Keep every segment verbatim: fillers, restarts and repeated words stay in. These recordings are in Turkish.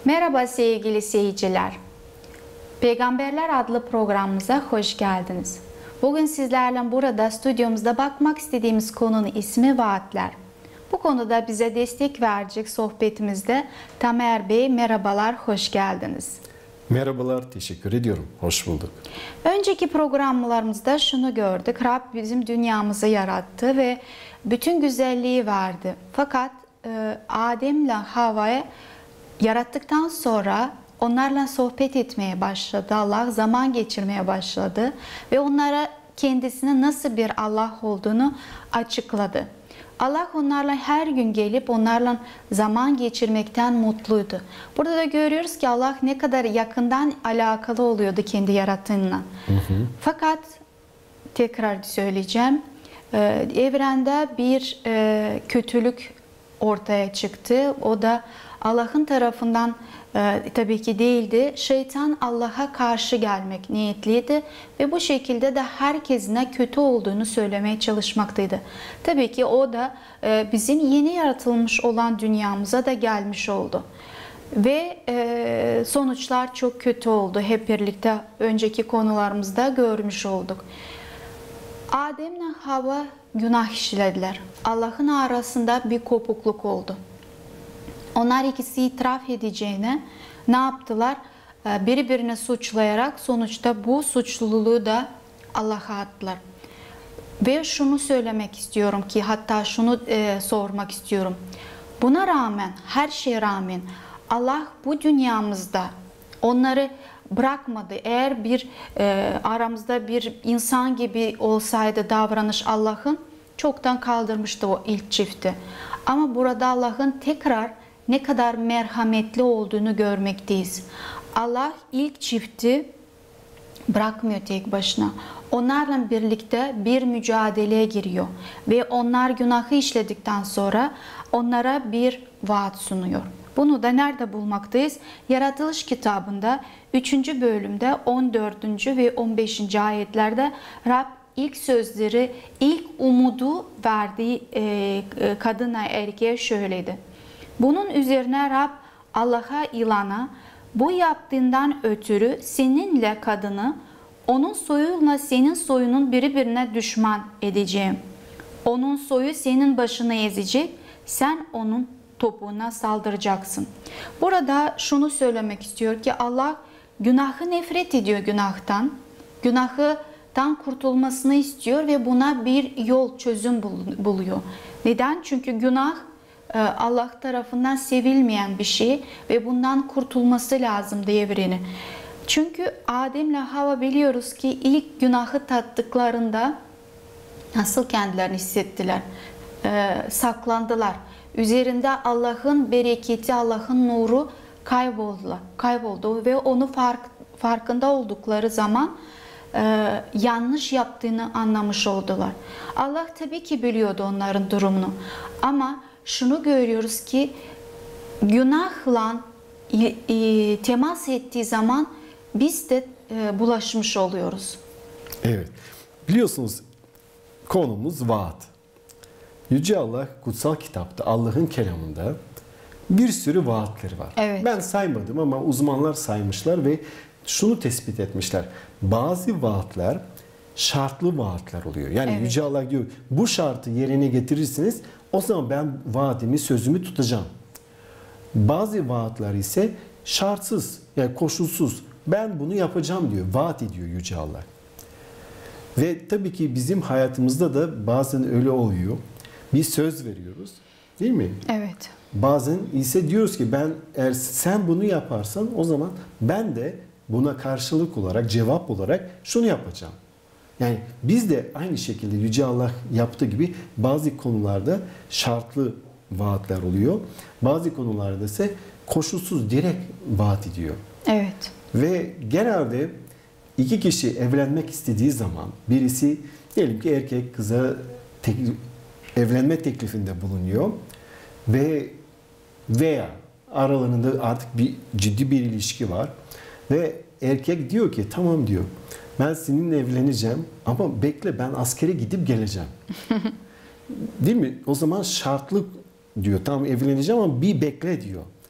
Merhaba sevgili seyirciler. Peygamberler adlı programımıza hoş geldiniz. Bugün sizlerle burada stüdyomuzda bakmak istediğimiz konunun ismi vaatler. Bu konuda bize destek verecek sohbetimizde Tamer Bey, merhabalar, hoş geldiniz. Merhabalar, teşekkür ediyorum. Hoş bulduk. Önceki programlarımızda şunu gördük. Rab bizim dünyamızı yarattı ve bütün güzelliği verdi. Fakat e, Adem'le Havva'ya yarattıktan sonra onlarla sohbet etmeye başladı. Allah zaman geçirmeye başladı ve onlara kendisine nasıl bir Allah olduğunu açıkladı. Allah onlarla her gün gelip onlarla zaman geçirmekten mutluydu. Burada da görüyoruz ki Allah ne kadar yakından alakalı oluyordu kendi yarattığıyla. Hı hı. Fakat tekrar söyleyeceğim, evrende bir kötülük ortaya çıktı. O da Allah'ın tarafından e, tabii ki değildi. Şeytan Allah'a karşı gelmek niyetliydi ve bu şekilde de herkesin kötü olduğunu söylemeye çalışmaktaydı. Tabii ki o da e, bizim yeni yaratılmış olan dünyamıza da gelmiş oldu. Ve e, sonuçlar çok kötü oldu. Hep birlikte önceki konularımızda görmüş olduk. Adem'le Havva günah işlediler. Allah'ın arasında bir kopukluk oldu. Onlar ikisi itiraf edeceğine ne yaptılar? Birbirini suçlayarak sonuçta bu suçluluğu da Allah'a attılar. Ve şunu söylemek istiyorum ki, hatta şunu e, sormak istiyorum. Buna rağmen, her şeye rağmen Allah bu dünyamızda onları bırakmadı. Eğer bir e, aramızda bir insan gibi olsaydı davranış Allah'ın, çoktan kaldırmıştı o ilk çifti. Ama burada Allah'ın tekrar ne kadar merhametli olduğunu görmekteyiz. Allah ilk çifti bırakmıyor tek başına. Onlarla birlikte bir mücadeleye giriyor. Ve onlar günahı işledikten sonra onlara bir vaat sunuyor. Bunu da nerede bulmaktayız? Yaratılış kitabında üçüncü bölümde on dördüncü ve on beşinci ayetlerde Rab ilk sözleri, ilk umudu verdiği e, kadına, erkeğe şöyleydi. Bunun üzerine Rab Allah'a, ilana, bu yaptığından ötürü seninle kadını, onun soyuyla senin soyunun birbirine düşman edeceğim. Onun soyu senin başını ezecek, sen onun topuğuna saldıracaksın. Burada şunu söylemek istiyor ki Allah günahı nefret ediyor günahtan. Günahından kurtulmasını istiyor ve buna bir yol, çözüm buluyor. Neden? Çünkü günah Allah tarafından sevilmeyen bir şey ve bundan kurtulması lazım evrenin. Çünkü Adem'le Havva biliyoruz ki ilk günahı tattıklarında nasıl kendilerini hissettiler? Ee, saklandılar. Üzerinde Allah'ın bereketi, Allah'ın nuru kayboldu, kayboldu ve onu fark, farkında oldukları zaman e, yanlış yaptığını anlamış oldular. Allah tabii ki biliyordu onların durumunu. Ama şunu görüyoruz ki günahla e, e, temas ettiği zaman biz de e, bulaşmış oluyoruz. Evet. Biliyorsunuz konumuz vaat. Yüce Allah kutsal kitapta, Allah'ın kelamında bir sürü vaatleri var. Evet. Ben saymadım ama uzmanlar saymışlar ve şunu tespit etmişler. Bazı vaatler şartlı vaatler oluyor. Yani evet. Yüce Allah diyor bu şartı yerine getirirsiniz, o zaman ben vaadimi, sözümü tutacağım. Bazı vaatler ise şartsız, yani koşulsuz. Ben bunu yapacağım diyor. Vaat ediyor Yüce Allah. Ve tabii ki bizim hayatımızda da bazen öyle oluyor. Bir söz veriyoruz. Değil mi? Evet. Bazen ise diyoruz ki ben eğer sen bunu yaparsan o zaman ben de buna karşılık olarak, cevap olarak şunu yapacağım. Yani biz de aynı şekilde Yüce Allah yaptığı gibi bazı konularda şartlı vaatler oluyor. Bazı konularda ise koşulsuz, direkt vaat ediyor. Evet. Ve genelde iki kişi evlenmek istediği zaman birisi diyelim ki erkek kıza tek, evlenme teklifinde bulunuyor ve veya aralarında artık bir ciddi bir ilişki var ve erkek diyor ki tamam diyor. Ben seninle evleneceğim ama bekle ben askere gidip geleceğim. Değil mi? O zaman şartlı diyor. Tamam evleneceğim ama bir bekle diyor.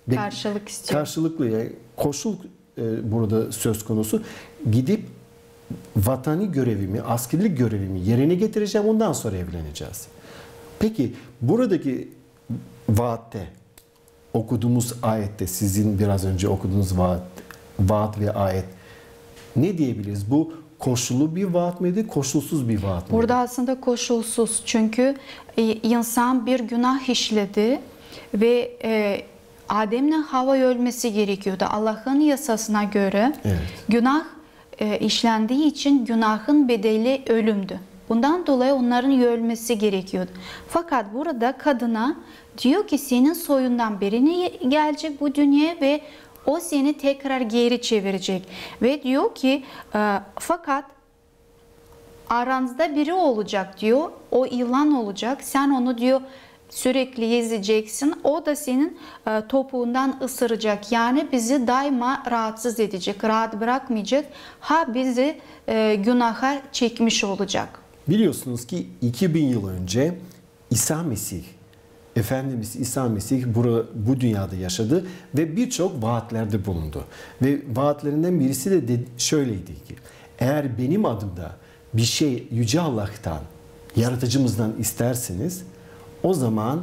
Karşılık istiyor. Karşılıklı yani koşul e, burada söz konusu. Gidip vatani görevimi, askerlik görevimi yerine getireceğim, ondan sonra evleneceğiz. Peki buradaki vaatte, okuduğumuz ayette, sizin biraz önce okuduğunuz vaat, vaat ve ayet ne diyebiliriz? Bu koşullu bir vaat mıydı, koşulsuz bir vaat mıydı? Burada aslında koşulsuz, çünkü insan bir günah işledi ve e, Adem'le Havva ölmesi gerekiyordu. Allah'ın yasasına göre Evet. günah e, işlendiği için günahın bedeli ölümdü. Bundan dolayı onların ölmesi gerekiyordu. Fakat burada kadına diyor ki senin soyundan birini gelecek bu dünyaya ve o seni tekrar geri çevirecek. Ve diyor ki e, fakat aranızda biri olacak diyor. O yılan olacak. Sen onu diyor sürekli ezeceksin. O da senin e, topuğundan ısıracak. Yani bizi daima rahatsız edecek. Rahat bırakmayacak. Ha bizi e, günaha çekmiş olacak. Biliyorsunuz ki iki bin yıl önce İsa Mesih, Efendimiz İsa Mesih bu, bu dünyada yaşadı ve birçok vaatlerde bulundu. Ve vaatlerinden birisi de, de şöyleydi ki, eğer benim adımda bir şey Yüce Allah'tan, yaratıcımızdan isterseniz, o zaman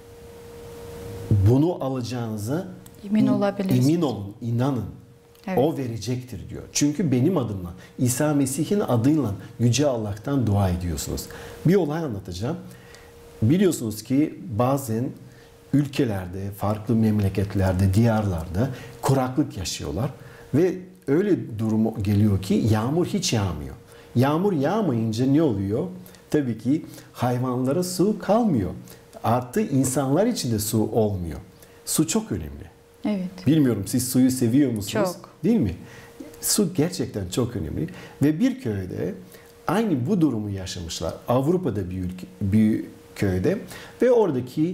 bunu alacağınıza emin olabilirsiniz. Emin olun, inanın. Evet. O verecektir diyor. Çünkü benim adımla, İsa Mesih'in adıyla Yüce Allah'tan dua ediyorsunuz. Bir olay anlatacağım. Biliyorsunuz ki bazen ülkelerde, farklı memleketlerde, diyarlarda kuraklık yaşıyorlar. Ve öyle durum geliyor ki yağmur hiç yağmıyor. Yağmur yağmayınca ne oluyor? Tabii ki hayvanlara su kalmıyor. Artı insanlar için de su olmuyor. Su çok önemli. Evet. Bilmiyorum, siz suyu seviyor musunuz? Çok. Değil mi? Su gerçekten çok önemli. Ve bir köyde aynı bu durumu yaşamışlar. Avrupa'da bir, ülke, bir köyde ve oradaki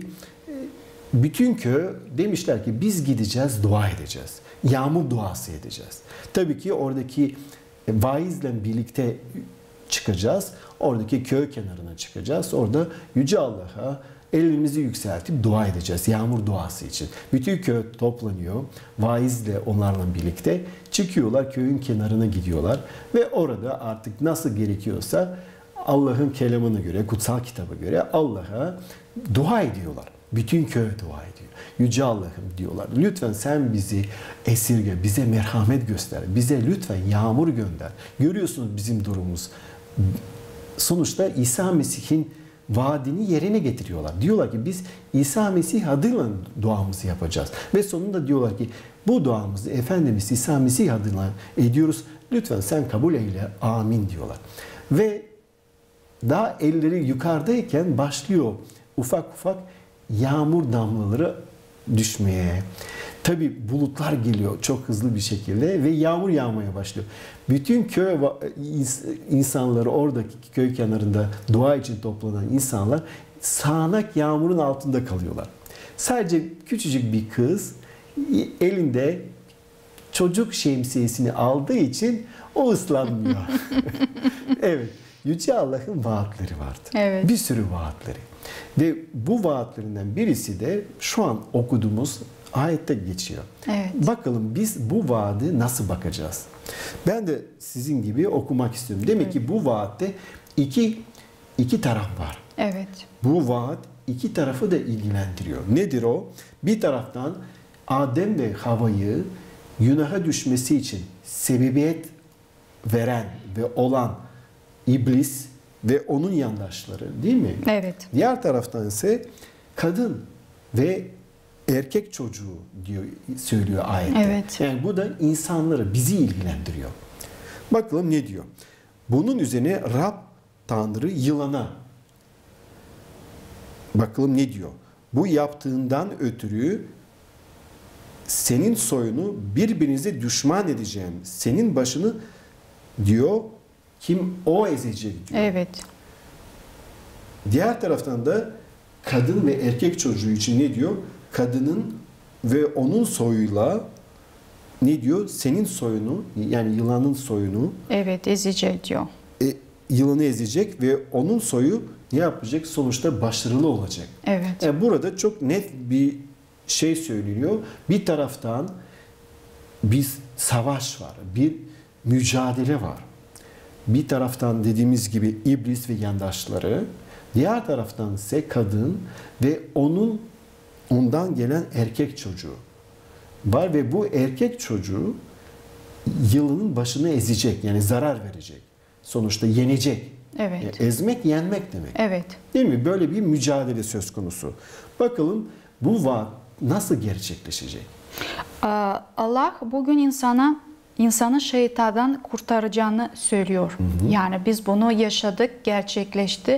bütün köy demişler ki biz gideceğiz, dua edeceğiz. Yağmur duası edeceğiz. Tabii ki oradaki vaizle birlikte çıkacağız. Oradaki köy kenarına çıkacağız. Orada Yüce Allah'a ellerimizi yükseltip dua edeceğiz. Yağmur duası için. Bütün köy toplanıyor. Vaizle onlarla birlikte çıkıyorlar. Köyün kenarına gidiyorlar. Ve orada artık nasıl gerekiyorsa Allah'ın kelamına göre, kutsal kitaba göre Allah'a dua ediyorlar. Bütün köy dua ediyor. Yüce Allah'ım diyorlar. Lütfen sen bizi esirge, bize merhamet göster. Bize lütfen yağmur gönder. Görüyorsunuz bizim durumumuz. Sonuçta İsa Mesih'in vaadini yerine getiriyorlar. Diyorlar ki biz İsa Mesih adıyla duamızı yapacağız. Ve sonunda diyorlar ki bu duamızı Efendimiz İsa Mesih adıyla ediyoruz. Lütfen sen kabul eyle. Amin diyorlar. Ve daha elleri yukarıdayken başlıyor ufak ufak yağmur damlaları düşmeye. Tabi bulutlar geliyor çok hızlı bir şekilde ve yağmur yağmaya başlıyor. Bütün köy insanları, oradaki köy kenarında dua için toplanan insanlar sağanak yağmurun altında kalıyorlar. Sadece küçücük bir kız elinde çocuk şemsiyesini aldığı için o ıslanmıyor. Evet. Yüce Allah'ın vaatleri vardı. Evet. Bir sürü vaatleri. Ve bu vaatlerinden birisi de şu an okuduğumuz ayette geçiyor. Evet. Bakalım biz bu vaadi nasıl bakacağız? Ben de sizin gibi okumak istiyorum. Demek evet. ki bu vaatte iki, iki taraf var. Evet. Bu vaat iki tarafı da ilgilendiriyor. Nedir o? Bir taraftan Adem ve Havva'yı günaha düşmesi için sebebiyet veren ve olan İblis ve onun yandaşları, değil mi? Evet. Diğer taraftan ise kadın ve erkek çocuğu diyor, söylüyor ayette. Evet. Yani bu da insanları, bizi ilgilendiriyor. Bakalım ne diyor? Bunun üzerine Rab Tanrı yılana, bakalım ne diyor? Bu yaptığından ötürü senin soyunu birbirinize düşman edeceğim. Senin başını diyor, kim o ezecek diyor. Evet. Diğer taraftan da kadın ve erkek çocuğu için ne diyor? Kadının ve onun soyuyla ne diyor? Senin soyunu, yani yılanın soyunu Evet, ezecek diyor. E, yılanı ezecek ve onun soyu ne yapacak? Sonuçta başarılı olacak. Evet. Yani burada çok net bir şey söyleniyor. Bir taraftan biz savaş var, bir mücadele var. Bir taraftan dediğimiz gibi iblis ve yandaşları, diğer taraftan ise kadın ve onun ondan gelen erkek çocuğu var ve bu erkek çocuğu yılının başını ezecek, yani zarar verecek. Sonuçta yenecek. Evet. Yani ezmek, yenmek demek. Evet. Değil mi? Böyle bir mücadele söz konusu. Bakalım bu vaat nasıl gerçekleşecek? Allah bugün insana insanı şeytandan kurtaracağını söylüyor. Hı hı. Yani biz bunu yaşadık, gerçekleşti.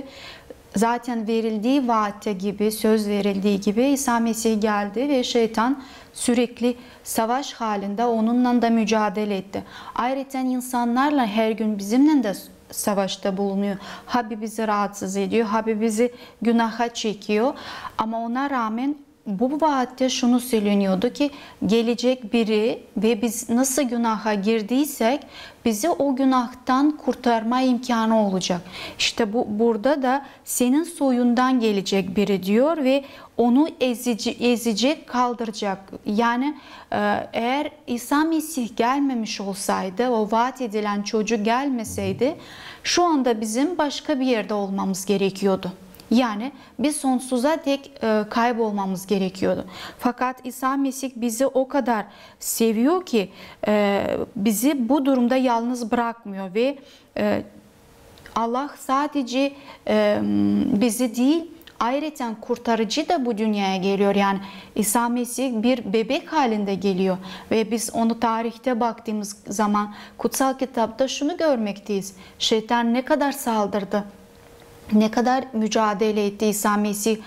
Zaten verildiği vaatte gibi, söz verildiği gibi İsa Mesih geldi ve şeytan sürekli savaş halinde onunla da mücadele etti. Ayrıca insanlarla her gün bizimle de savaşta bulunuyor. Habi bizi rahatsız ediyor, habi bizi günaha çekiyor. Ama ona rağmen bu vaatte şunu söyleniyordu ki gelecek biri ve biz nasıl günaha girdiysek bizi o günahtan kurtarma imkanı olacak. İşte bu burada da senin soyundan gelecek biri diyor ve onu ezici, ezecek, kaldıracak. Yani eğer İsa Mesih gelmemiş olsaydı, o vaat edilen çocuk gelmeseydi şu anda bizim başka bir yerde olmamız gerekiyordu. Yani biz sonsuza dek e, kaybolmamız gerekiyordu. Fakat İsa Mesih bizi o kadar seviyor ki e, bizi bu durumda yalnız bırakmıyor ve e, Allah sadece e, bizi değil, ayrıca kurtarıcı da bu dünyaya geliyor. Yani İsa Mesih bir bebek halinde geliyor ve biz onu tarihte baktığımız zaman kutsal kitapta şunu görmekteyiz. Şeytan ne kadar saldırdı, ne kadar mücadele etti İsa Mesih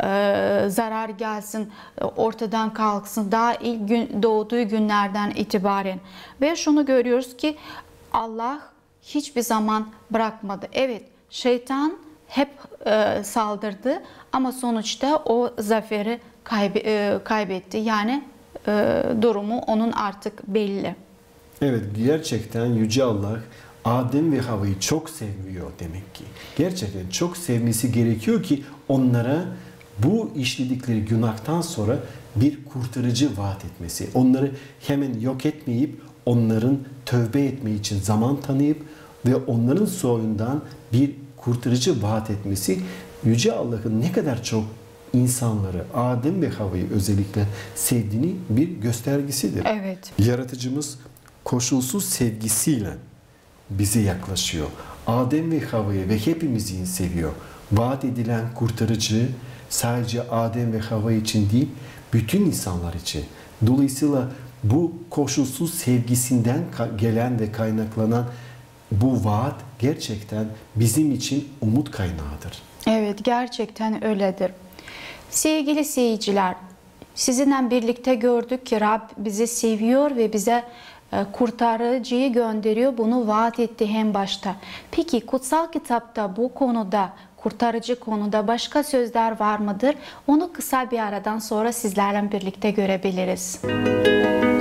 e, zarar gelsin, ortadan kalksın daha ilk gün, doğduğu günlerden itibaren. Ve şunu görüyoruz ki Allah hiçbir zaman bırakmadı. Evet, şeytan hep e, saldırdı ama sonuçta o zaferi kaybe, e, kaybetti. Yani e, durumu onun artık belli. Evet, gerçekten Yüce Allah Adem ve Havva'yı çok seviyor demek ki. Gerçekten çok sevmesi gerekiyor ki onlara bu işledikleri günahtan sonra bir kurtarıcı vaat etmesi. Onları hemen yok etmeyip onların tövbe etmeyi için zaman tanıyıp ve onların soyundan bir kurtarıcı vaat etmesi Yüce Allah'ın ne kadar çok insanları, Adem ve Havva'yı özellikle sevdiğini bir göstergesidir. Evet. Yaratıcımız koşulsuz sevgisiyle bize yaklaşıyor. Adem ve Havva'yı ve hepimizi seviyor. Vaat edilen kurtarıcı sadece Adem ve Havva için değil, bütün insanlar için. Dolayısıyla bu koşulsuz sevgisinden gelen ve kaynaklanan bu vaat gerçekten bizim için umut kaynağıdır. Evet, gerçekten öyledir. Sevgili seyirciler, sizinle birlikte gördük ki Rab bizi seviyor ve bize kurtarıcıyı gönderiyor. Bunu vaat etti en başta. Peki kutsal kitapta bu konuda, kurtarıcı konuda başka sözler var mıdır? Onu kısa bir aradan sonra sizlerle birlikte görebiliriz.